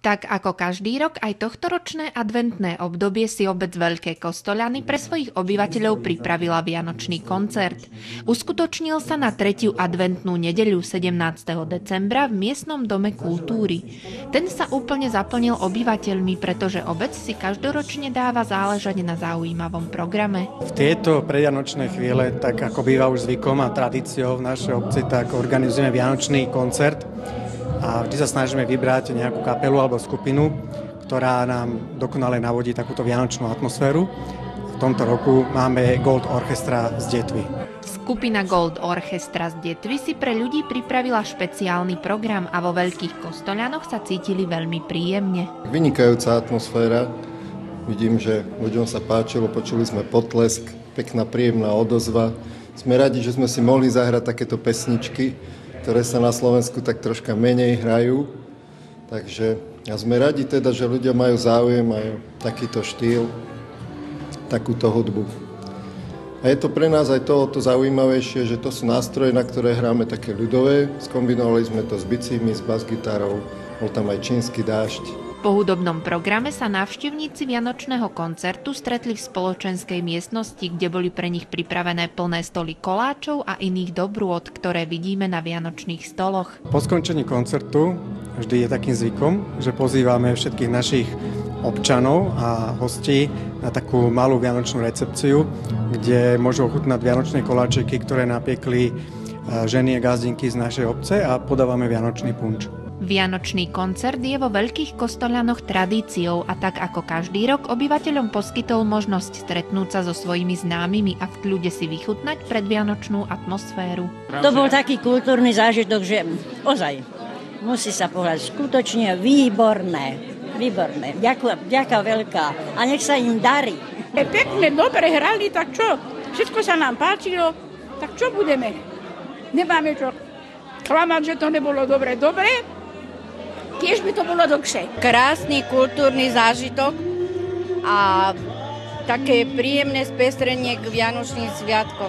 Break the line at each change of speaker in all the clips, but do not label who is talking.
Tak ako každý rok, aj tohtoročné adventné obdobie si obec Veľké Kostoľany pre svojich obyvateľov pripravila vianočný koncert. Uskutočnil sa na 3. adventnú nedeľu 17. decembra v miestnom dome kultúry. Ten sa úplne zaplnil obyvateľmi, pretože obec si každoročne dáva záležať na zaujímavom programe.
V tieto predvianočné chvíle, tak ako býva už zvykom a tradíciou v našej obci, tak organizujeme vianočný koncert. A vždy sa snažíme vybrať nejakú kapelu alebo skupinu, ktorá nám dokonale navodí takúto vianočnú atmosféru. V tomto roku máme Gold Orchestra z Detvy.
Skupina Gold Orchestra z Detvy si pre ľudí pripravila špeciálny program a vo Veľkých Kostoľanoch sa cítili veľmi príjemne.
Vynikajúca atmosféra. Vidím, že ľuďom sa páčilo, počuli sme potlesk, pekná príjemná odozva. Sme radi, že sme si mohli zahrať takéto pesničky, ktoré sa na Slovensku tak troška menej hrajú. Takže sme radi teda, že ľudia majú záujem, majú takýto štýl, takúto hudbu. A je to pre nás aj to zaujímavejšie, že to sú nástroje, na ktoré hráme také ľudové. Skombinovali sme to s bicími, s basgitarou, bol tam aj čínsky dážď.
Po hudobnom programe sa návštevníci vianočného koncertu stretli v spoločenskej miestnosti, kde boli pre nich pripravené plné stoly koláčov a iných dobrôt, ktoré vidíme na vianočných stoloch.
Po skončení koncertu vždy je takým zvykom, že pozývame všetkých našich občanov a hostí na takú malú vianočnú recepciu, kde môžu ochutnať vianočné koláčiky, ktoré napiekli ženy a gazdinky z našej obce, a podávame vianočný punč.
Vianočný koncert je vo Veľkých Kostoľanoch tradíciou a tak ako každý rok obyvateľom poskytol možnosť stretnúť sa so svojimi známymi a v kľude si vychutnať predvianočnú atmosféru.
To bol taký kultúrny zážitok, že ozaj musí sa povedať skutočne výborné. Ďakujem veľká a nech sa im darí.
Pekne, dobre hrali, tak čo? Všetko sa nám páčilo, tak čo budeme? Nemáme čo klamať, že to nebolo dobre. Tiež by to bolo dlhšie.
Krásny kultúrny zážitok a také príjemné spestrenie k Vianočným sviatkom.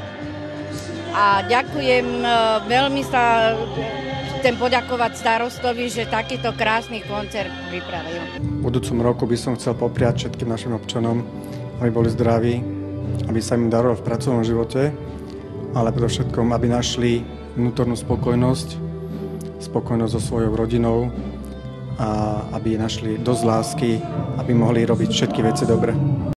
A ďakujem, veľmi sa chcem poďakovať starostovi, že takýto krásny koncert pripravil.
V budúcom roku by som chcel popriať všetkým našim občanom, aby boli zdraví, aby sa im darilo v pracovnom živote, ale predovšetkom, aby našli vnútornú spokojnosť so svojou rodinou a aby našli dosť lásky, aby mohli robiť všetky veci dobre.